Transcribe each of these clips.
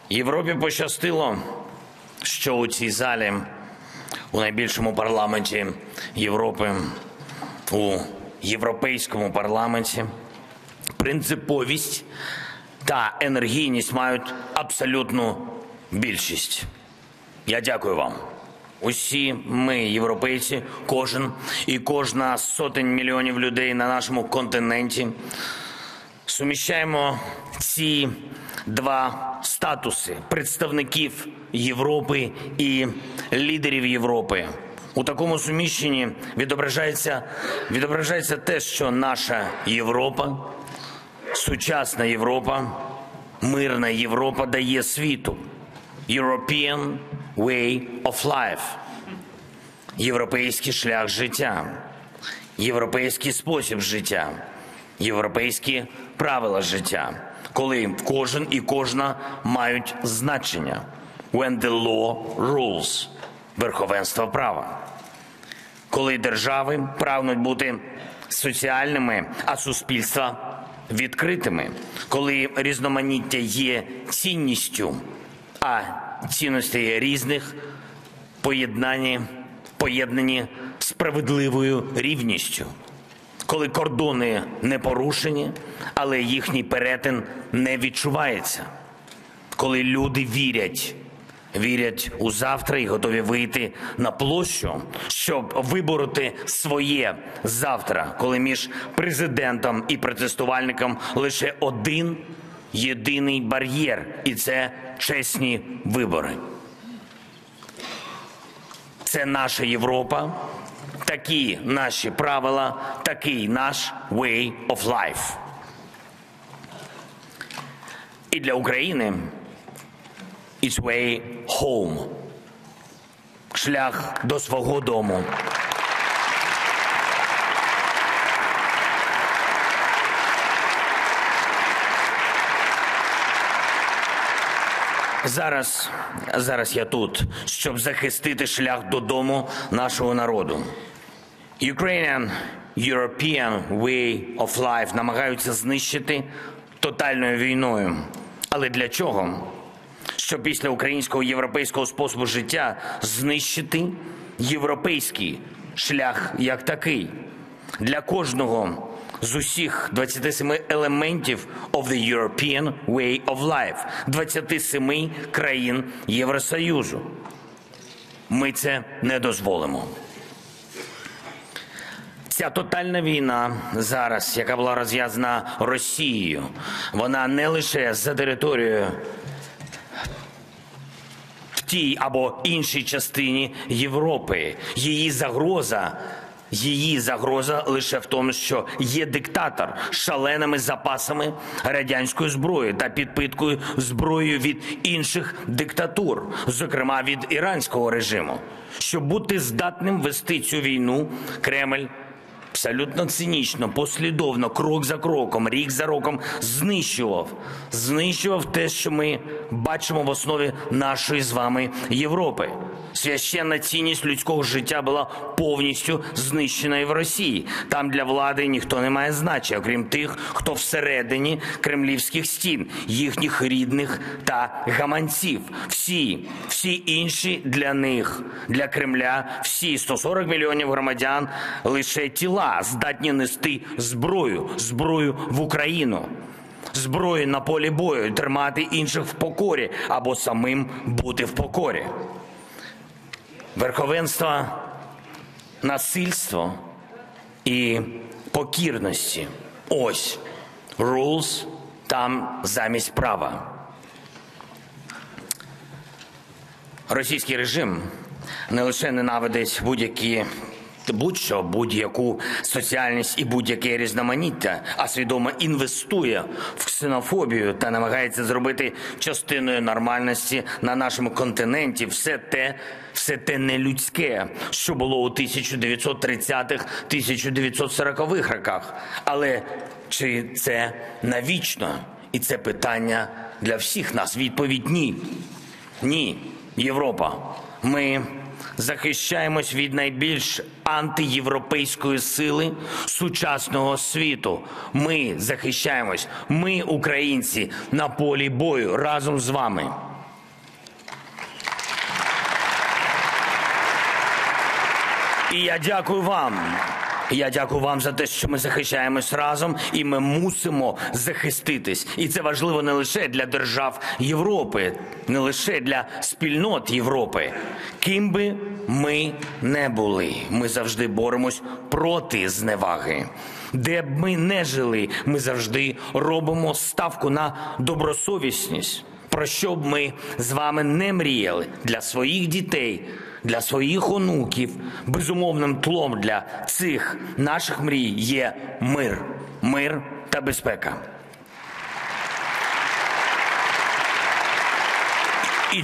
Європі пощастило, що у цій залі, у найбільшому парламенті Європи, у Європейському парламенті, принциповість та енергійність мають абсолютну більшість. Я дякую вам. Усі ми, європейці, кожен і кожна з сотень мільйонів людей на нашому континенті, суміщаємо ці два статуси – представників Європи і лідерів Європи. У такому суміщенні відображається те, що наша Європа, сучасна Європа, мирна Європа дає світу. European way of life. Європейський шлях життя. Європейський спосіб життя. Європейські правила життя. Коли кожен і кожна мають значення. When the law rules. Верховенство права. Коли держави прагнуть бути соціальними, а суспільства відкритими. Коли різноманіття є цінністю, а цінності різних поєднані справедливою рівністю. Коли кордони не порушені, але їхній перетин не відчувається. Коли люди вірять у завтра і готові вийти на площу, щоб вибороти своє завтра. Коли між президентом і протестувальником лише один єдиний бар'єр, і це чесні вибори. Це наша Європа, такі наші правила, такий наш way of life. І для України it's way home. Шлях до свого дому. Зараз я тут, щоб захистити шлях додому нашого народу. Ukrainian European way of life намагаються знищити тотальною війною. Але для чого? Щоб після українського європейського способу життя знищити європейський шлях як такий. Для кожного з усіх 27 елементів of the European way of life, 27 країн Євросоюзу. Ми це не дозволимо. Ця тотальна війна зараз, яка була розв'язана Росією, вона не лише за територією в тій або іншій частині Європи. Її загроза лише в тому, що є диктатор з шаленими запасами радянської зброї та підпиткою зброєю від інших диктатур, зокрема від іранського режиму. Щоб бути здатним вести цю війну, Кремль абсолютно цинічно, послідовно, крок за кроком, рік за роком знищував те, що ми бачимо в основі нашої з вами Європи. Священна цінність людського життя була повністю знищена і в Росії. Там для влади ніхто не має значення, окрім тих, хто всередині кремлівських стін, їхніх рідних та гаманців. Всі інші для них, для Кремля, всі 140 мільйонів громадян лише тіла, здатні нести зброю в Україну. Зброю на полі бою, тримати інших в покорі або самим бути в покорі. Верховенство, насильство і покірності. Ось rules там замість права. Російський режим не лише ненавидить будь-яку соціальність і будь-яке різноманіття, а свідомо інвестує в ксенофобію та намагається зробити частиною нормальності на нашому континенті все те нелюдське, що було у 1930-х, 1940-х роках. Але чи це навічно? І це питання для всіх нас. Відповідь – ні. Ні, Європа. Ми захищаємось від найбільш антиєвропейської сили сучасного світу. Ми захищаємось, ми, українці, на полі бою разом з вами. І я дякую вам. Я дякую вам за те, що ми захищаємось разом, і ми мусимо захиститись. І це важливо не лише для держав Європи, не лише для спільнот Європи. Ким би ми не були, ми завжди боремось проти зневаги. Де б ми не жили, ми завжди робимо ставку на добросовісність. Про що б ми з вами не мріяли для своїх дітей, для своїх онуків, безумовним тлом для цих наших мрій є мир. Мир та безпека. І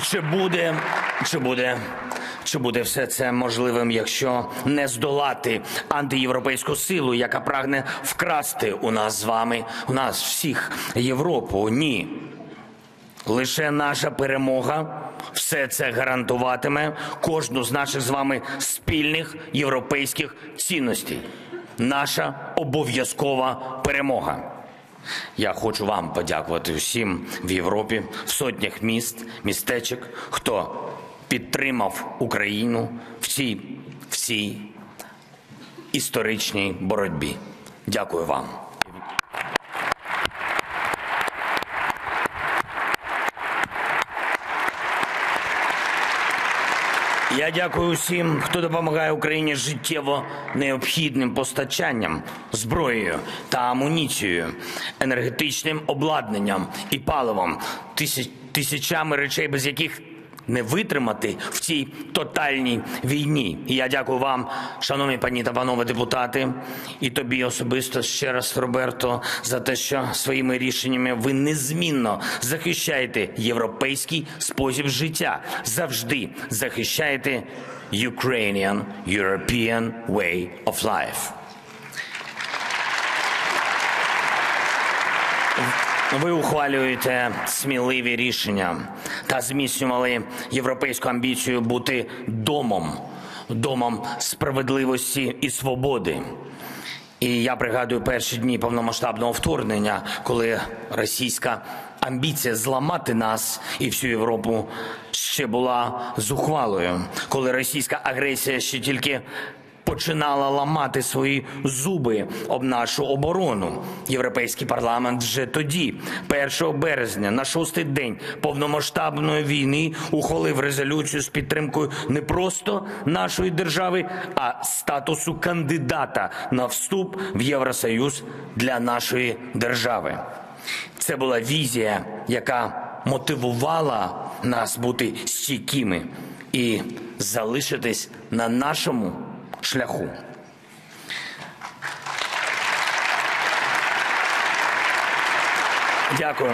чи буде все це можливим, якщо не здолати антиєвропейську силу, яка прагне вкрасти у нас з вами, у нас всіх, Європу? Ні. Лише наша перемога все це гарантуватиме, кожну з наших з вами спільних європейських цінностей. Наша обов'язкова перемога. Я хочу вам подякувати всім в Європі, в сотнях міст, містечок, хто підтримав Україну в цій історичній боротьбі. Дякую вам. Я дякую усім, хто допомагає Україні життєво необхідним постачанням, зброєю та амуніцією, енергетичним обладнанням і паливом, тисячами речей, без яких не витримати в цій тотальній війні. І я дякую вам, шановні пані та панове депутати, і тобі особисто ще раз, Роберто, за те, що своїми рішеннями ви незмінно захищаєте європейський спосіб життя, завжди захищаєте Ukrainian, European way of life. Ви ухвалюєте сміливі рішення та зміцнювали європейську амбіцію бути домом справедливості і свободи. І я пригадую перші дні повномасштабного вторгнення, коли російська амбіція зламати нас і всю Європу ще була зухвалою, коли російська агресія ще тільки починала ламати свої зуби об нашу оборону. Європейський парламент вже тоді, 1 березня, на 6-й день повномасштабної війни, ухвалив резолюцію з підтримкою не просто нашої держави, а статусу кандидата на вступ в Євросоюз для нашої держави. Це була візія, яка мотивувала нас бути стійкими і залишитись на нашому шляху. Дякую.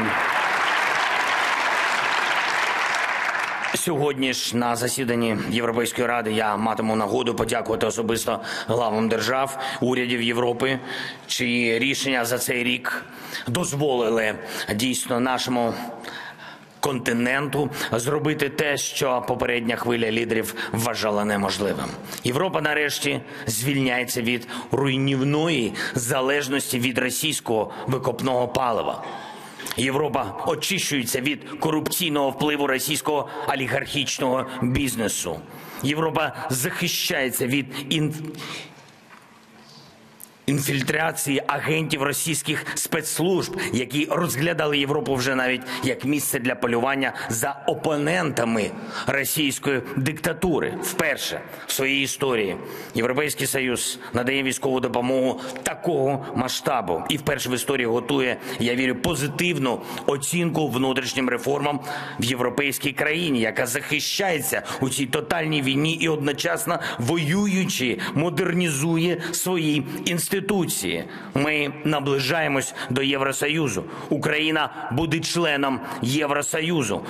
Сьогодні ж на засіданні Європейської ради я матиму нагоду подякувати особисто главам держав, урядів Європи, чиї рішення за цей рік дозволили дійсно нашому континенту зробити те, що попередня хвиля лідерів вважала неможливим. Європа нарешті звільняється від руйнівної залежності від російського викопного палива. Європа очищується від корупційного впливу російського олігархічного бізнесу. Європа захищається від інфільтрації агентів російських спецслужб, які розглядали Європу вже навіть як місце для полювання за опонентами російської диктатури. Вперше в своїй історії Європейський Союз надає військову допомогу такого масштабу і вперше в історії готує, я вірю, позитивну оцінку внутрішнім реформам в європейській країні, яка захищається у цій тотальній війні і одночасно воюючи модернізує свої інституції. Ми наближаємось до Євросоюзу. Україна буде членом Євросоюзу.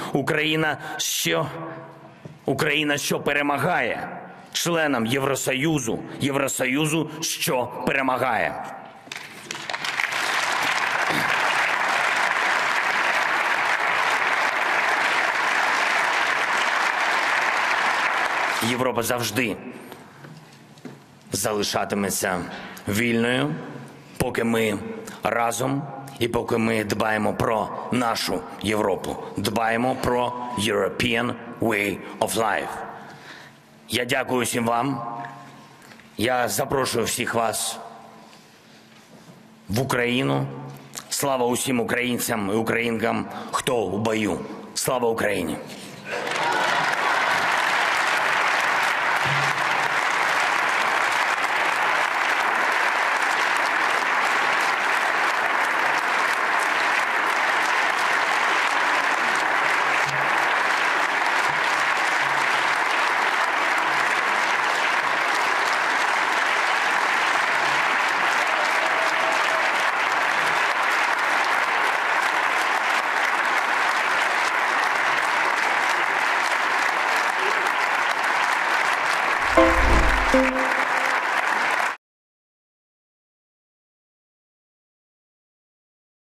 Україна, що перемагає. Членом Євросоюзу. Євросоюзу, що перемагає. Європа завжди залишатиметься вільною, поки ми разом і поки ми дбаємо про нашу Європу, дбаємо про European way of life. Я дякую всім вам. Я запрошую всіх вас в Україну. Слава усім українцям і українкам, хто у бою. Слава Україні!